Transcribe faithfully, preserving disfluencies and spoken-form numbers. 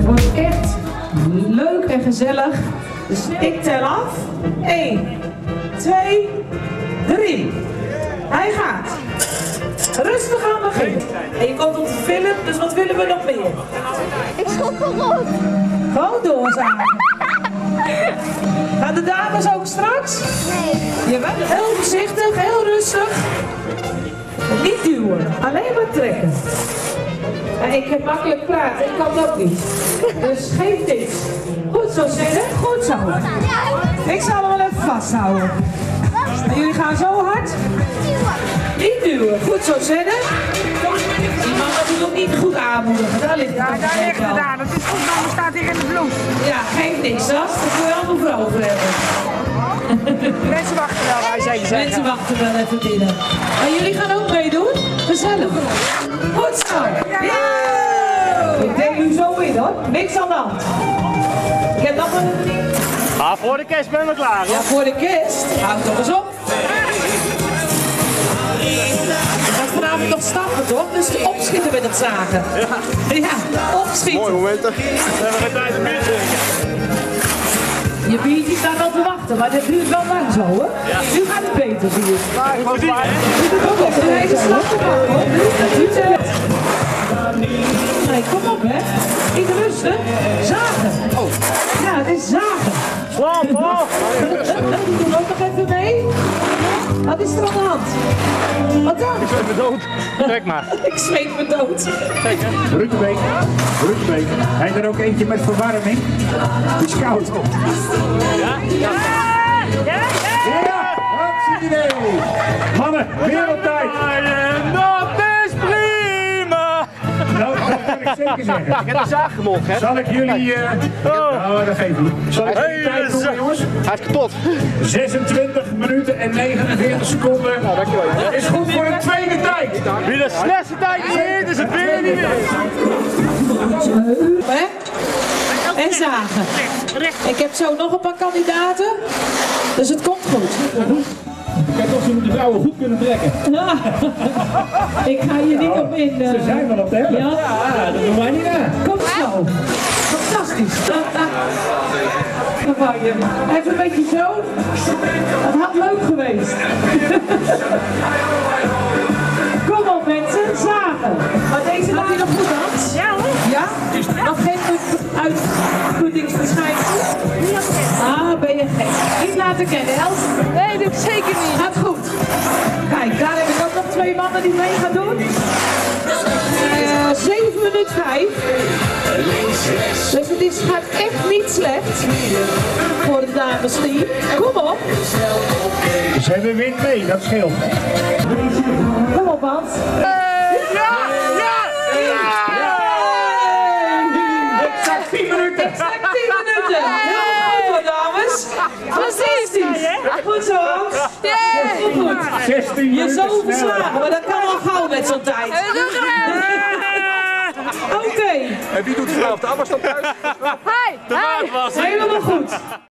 Het wordt echt leuk en gezellig. Dus ik tel af. één, twee, drie. Hij gaat. Rustig aan beginnen. En je komt op de film, dus wat willen we nog meer? Ik schop erop. Gewoon doorzagen. Gaan de dames ook straks? Nee. Jawel, heel voorzichtig, heel rustig. Niet duwen, alleen maar trekken. En ik heb makkelijk praten, ik kan het ook niet. Dus geef niks. Goed zo zitten, goed zo. Ik zal hem wel even vasthouden. En jullie gaan zo hard. Niet duwen, goed zo zitten. Die man moet ook niet goed aanmoedigen, daar ligt het. Ja, daar ligt het aan. Het is goed, dan staat hier in de bloed. Ja, geeft niks, dat kun je allemaal voor over hebben. Mensen wachten wel, wij zeker zeggen. Mensen wachten wel even binnen. Maar jullie gaan ook meedoen? Gezellig. Goed zo. Yeah. Ik denk nu zo in hoor. Niks aan de hand. Ik heb nog wel een ding. Ah, voor de kerst ben ik klaar hoor. Ja, voor de kerst. Houd toch eens op. Je gaat vanavond nog stappen toch? Dus opschieten met het zagen. Ja, ja opschieten. Mooi momenten. We hebben geen tijd om bier te drinken. Je biertje staat al te wachten, maar dit duurt wel lang zo hoor. Ja. Nu gaat het beter, zie je. Maar ik moet het Je doet ook even een eigen slag te maken hoor. Dat duurt zo. Nee, kom op hè. Niet rusten. Zagen. Oh. Ja, het is zagen. Slaap, slaap. Doe ook nog even mee. Wat is er aan de hand? Wat dan? Ik zweet me dood. Trek maar. Ik zweet me dood. Kijk hè. Rutebeek, Rutebeek. Hij er ook eentje met verwarming. Het is koud. Ja? Ja. Ja, Ja, hartstikke idee. Mannen, wereldtijd. Dat is prima. Nou, dat kan ik zeker zeggen. Ik heb de zaag gemokt hè. Zal ik jullie... Uh... Nou, dat geeft niet. Zal ik jullie tijd doen, jongens? Hij is kapot. zesentwintig minuten en negenenveertig seconden. Nou, dankjewel. Dat is goed voor een tweede tijd. Wie de slechtste tijd niet heeft, is het weer niet meer. Hè? En zagen. Ik heb zo nog een paar kandidaten. Dus het komt goed. Kijk of ze de vrouwen goed kunnen trekken. Ja. Ik ga hier niet op in. Uh... Ze zijn wel op de helft. Ja, Ja, dat doen wij niet aan. kom zo. Fantastisch. Dan wou je even een beetje zo. Dat had leuk geweest. Kom op mensen, zagen. Maar deze laat je nog goed aan? ja hoor. Ja? Nog geen uitputtingsverschijnsel? Ah, ben je gek. Niet laten kennen, Els? Nee, dat zeker niet. Gaat goed. Kijk, daar heb ik ook nog twee mannen die mee gaan doen. Uh, zeven minuten vijf. Dus het is, gaat echt niet slecht voor de dames team. Kom op. Ze hebben wind mee, dat scheelt. Kom op, Hans. Ja, ja, ja. Exact tien minuten. Exact tien minuten. Heel goed hoor, dames. Fantastisch. Goed zo, Hans. Heel goed. zestien Je minuten zo sneller. verslagen, maar dat kan al gauw met zo'n tijd. Oké, En wie doet het vanavond? De afstand thuis? Hi, hi. helemaal goed.